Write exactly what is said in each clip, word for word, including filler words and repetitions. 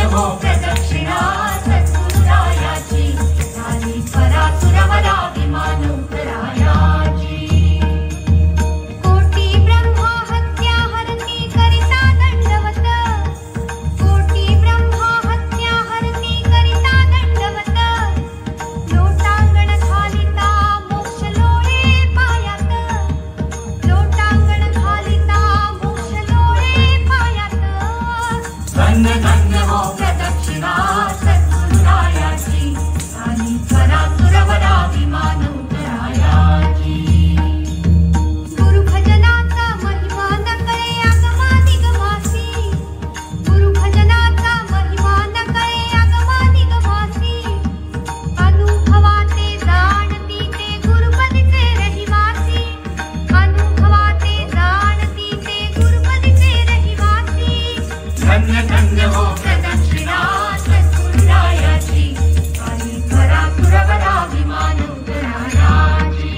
धन्य हो प्रदक्षिणा सद्गुरुरायाची झाली परासुरवरा विमान उतरायाची कोटी ब्रह्मा हत्या हरती करिता दंडवत कोटी ब्रह्मा हत्या हरती करिता दंडवत लोटांगण घालिता मोक्ष लोळे पायात लोटांगण घालिता मोक्ष लोळे पायात धन्य धन्य हो प्रदक्षिणा सद्गुरुरायाची झाली परासुरवरा विमान उतरायाची गुरुभजनाचा महिमा न कळे आगमादिगमासी गुरुभजनाचा महिमा न कळे आगमादिगमासी अनुभवाते जाणती ते गुरुपदीचे रहिवासी अनुभवाते जाणती ते गुरुपदीचे रहिवासी धन्य धन्य हो प्रदक्षिणा सद्गुरुरायाची झाली परासुरवरा विमान उतरायाची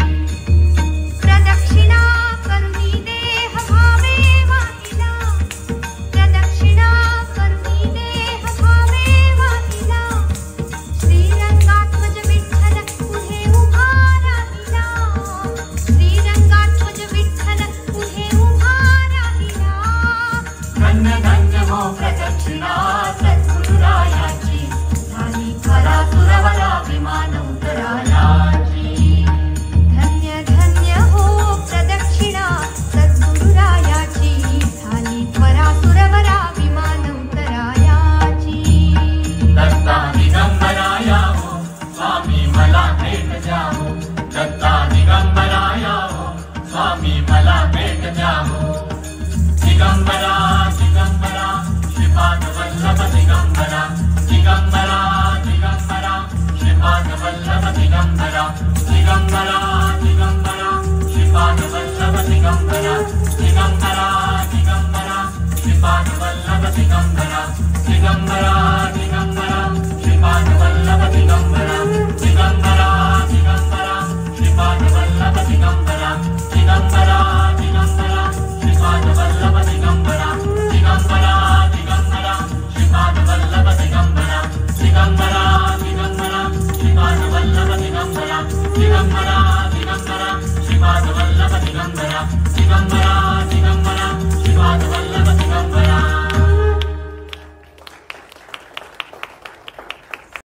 प्रदक्षिणा करुणी देह भावे वाहिला प्रदक्षिणा करुणी देह भावे वाहिला श्रीरंगात्मज विठ्ठल पुढे उभा राहिला श्रीरंगात्मज विठ्ठल पुढे उभा राहिला धन्य धन्य हो प्रदक्षिणा सद्गुरुरायाची झाली परासुरवरा विमान उतरायाची धन्य धन्य हो प्रदक्षिणा सद्गुरुरायाची झाली परासुरवरा विमान उतरायाची दत्ता दिगंबराया हो स्वामी मला भेट द्या हो दत्ता दिगंबराया हो स्वामी मला भेट द्या हो दिगंबरा दिगंबरा श्रीपाद वल्लभ दिगंबरा दिगंबरा दिगंबरा श्रीपाद वल्लभ दिगंबरा दिगंबरा दिगंबरा श्रीपाद वल्लभ दिगंबरा दिगंबरा दिगंबरा श्रीपाद वल्लभ दिगंबरा दिगंबरा दिगंबरा श्रीपाद वल्लभ दिगंबरा दिगंबरा दिगंबरा श्रीपाद वल्लभ दिगंबरा दिगंबरा दिगंबरा श्रीपाद वल्लभ दिगंबरा दिगंबरा दिगंबरा श्रीपाद वल्लभ दिगंबरा दिगंबरा दिगंबरा श्रीपाद वल्लभ दिगंबरा दिगंबरा दिगंबरा श्रीपाद वल्लभ